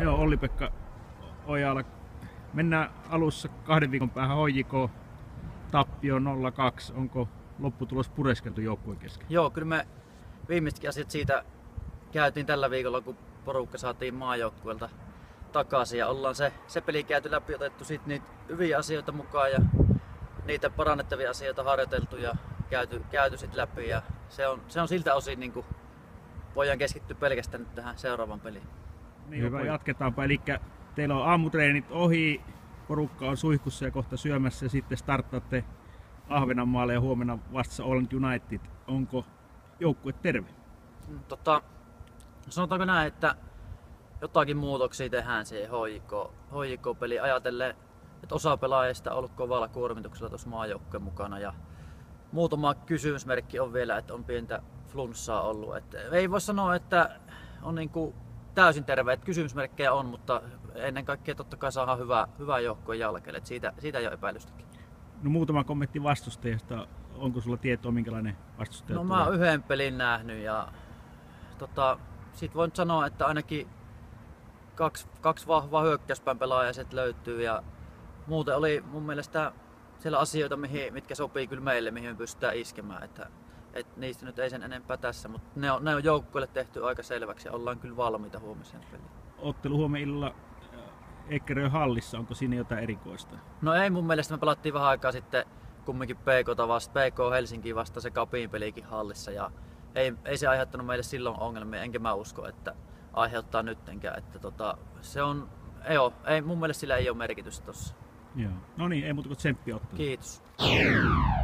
Joo, Olli-Pekka Ojala. Mennään alussa 2 viikon päähän HJK tappio 0-2. Onko lopputulos pureskeltu joukkueen kesken? Joo, kyllä me viimeisetkin asiat siitä käytiin tällä viikolla, kun porukka saatiin maajoukkueelta takaisin ja ollaan se peli käyty läpi, otettu sit niitä hyviä asioita mukaan ja niitä parannettavia asioita harjoiteltu ja käyty sit läpi ja se on siltä osin niin kuin voidaan keskittyä pelkästään nyt tähän seuraavaan peliin. Niin, hyvä, jatketaanpa. Eli teillä on aamutreenit ohi, porukka on suihkussa ja kohta syömässä ja sitten starttaatte Ahvenanmaalle ja huomenna vastassa Oland United. Onko joukkue terve? Sanotaanko näin, että jotakin muutoksia tehdään siihen HJK-peliin ajatellen, että osa pelaajista on ollut kovalla kuormituksella tuossa maajoukkueen mukana ja muutama kysymysmerkki on vielä, että on pientä flunssaa ollut. Et ei voi sanoa, että on niinku täysin terve, että kysymysmerkkejä on, mutta ennen kaikkea totta kai saadaan hyvää joukkueen jälkeen, että siitä ei ole epäilystäkin. No, muutama kommentti vastustajasta. Onko sulla tietoa, minkälainen vastustaja tulee? Mä oon yhden pelin nähnyt ja sit voin sanoa, että ainakin kaksi vahvaa hyökkäyspään pelaajaa sieltä löytyy ja muuten oli mun mielestä siellä asioita, mitkä sopii kyllä meille, mihin me pystytään iskemään. Että niistä nyt ei sen enempää tässä, mutta ne on joukkueelle tehty aika selväksi ja ollaan kyllä valmiita huomiseen peliin. Ottelu huomenna illalla Eckerön hallissa, onko siinä jotain erikoista? No ei, mun mielestä me pelattiin vähän aikaa sitten kumminkin PK Helsinkiin vasta se Capin pelikin hallissa ja ei se aiheuttanut meille silloin ongelmia, enkä mä usko, että aiheuttaa nyttenkään. Että ei mun mielestä sillä ei ole merkitystä tossa. Joo. No niin, ei muuta kuin tsemppiä otteluun. Kiitos.